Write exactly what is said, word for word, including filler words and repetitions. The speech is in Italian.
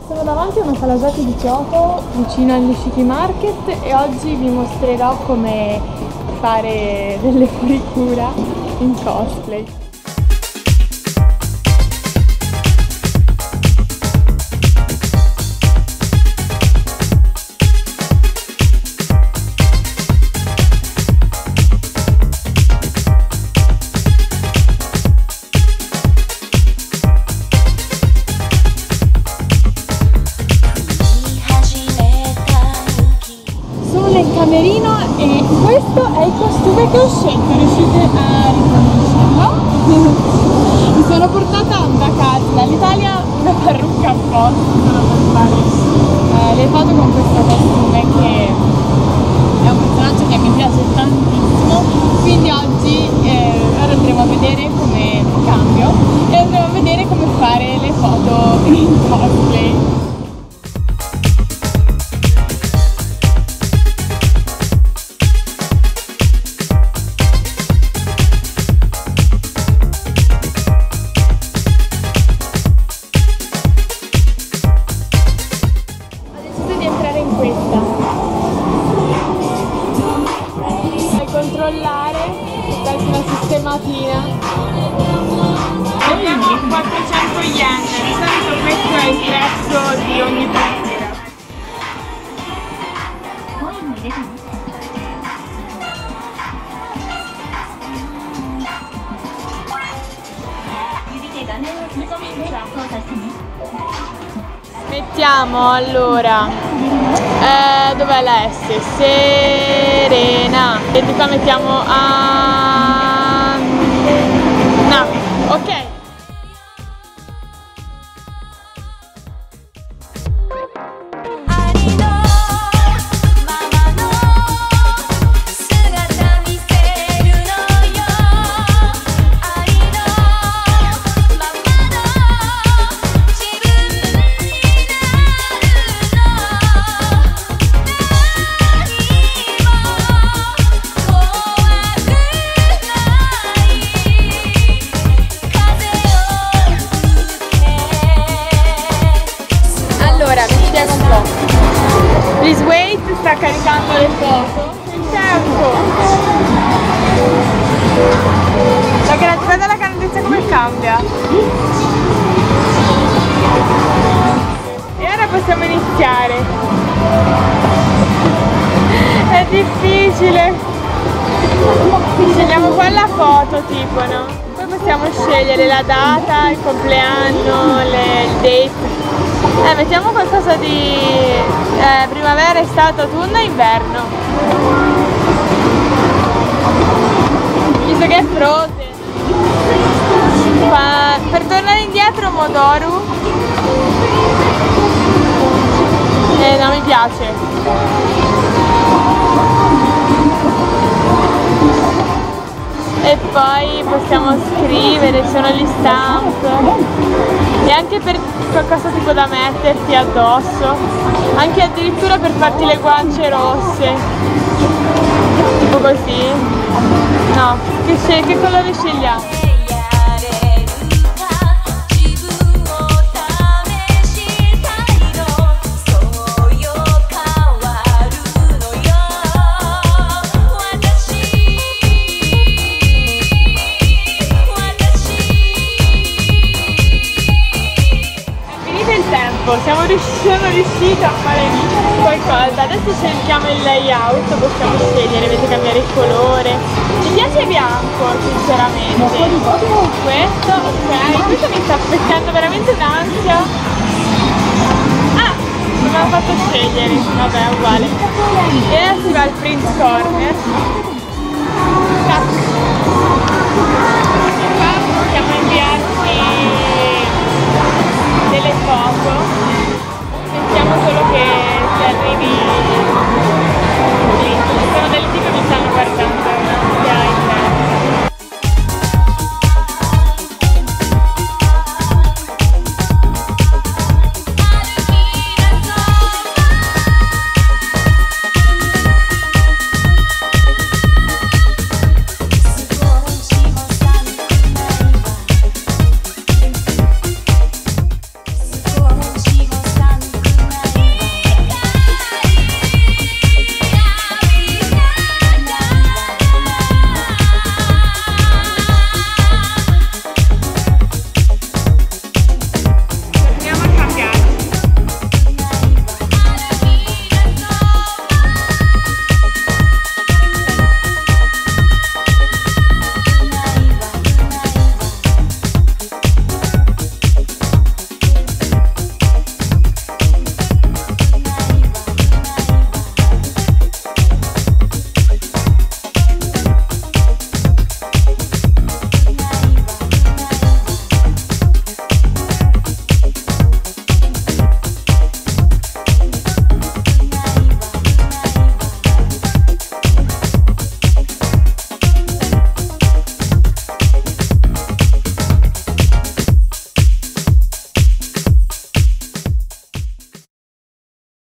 Sono davanti a una sala giochi di Kyoto, vicino al Nishiki Market, e oggi vi mostrerò come fare delle furikura in cosplay. Camerino, e questo è il costume che ho scelto, riuscite a riconoscerlo? Mi sono portata da casa dall'Italia una parrucca apposta per fare eh, le foto con questo costume, che è un personaggio che mi piace tantissimo, quindi oggi eh, ora andremo a vedere come cambio e andremo a vedere come fare le foto in cosplay. Controllare, darsi una sistematina. Abbiamo quattrocento yen, di solito questo è il prezzo di ogni furikura. Mettiamo allora, eh, dov'è la S? Serena. E di qua mettiamo a... no, ok. This Wait sta caricando le foto. Il tempo! La creatività della grandezza come cambia! E ora possiamo iniziare! È difficile! Scegliamo qua la foto tipo, no? Poi possiamo scegliere la data, il compleanno, le, il date. Eh, mettiamo qualcosa di eh, primavera, estate, autunno e inverno. Visto che è frozen. Ma per tornare indietro Modoru. Eh, non mi piace. E poi possiamo scrivere, ci sono gli stamp. E anche per qualcosa tipo da metterti addosso, anche addirittura per farti le guance rosse, tipo così. No, che, che colore scegliamo? Siamo riusciti, sono riuscita a fare qualcosa. Adesso cerchiamo il layout, possiamo scegliere, vedete, cambiare il colore. Mi piace bianco, sinceramente. Questo, ok, questo mi sta mettendo veramente un'ansia. Ah, non me l'ha fatto scegliere, vabbè, è uguale. E adesso si va al print corner. Cazzo.